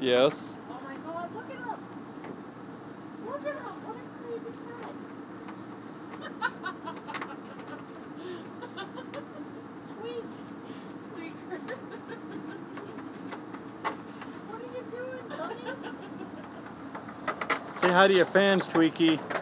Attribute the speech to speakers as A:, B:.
A: Yes.
B: Oh my god, look at him! Look at him! What a crazy cat! Tweak! Tweaker! What are you doing, buddy?
A: Say hi to your fans, Tweaky.